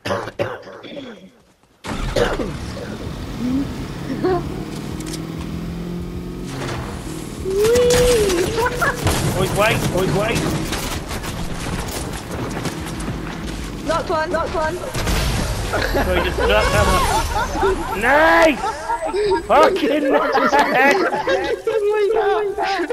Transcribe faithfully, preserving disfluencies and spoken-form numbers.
Boys, wait, boys, wait. Knocked one, knocked one. Sorry, just not camera. Nice! Fucking nice!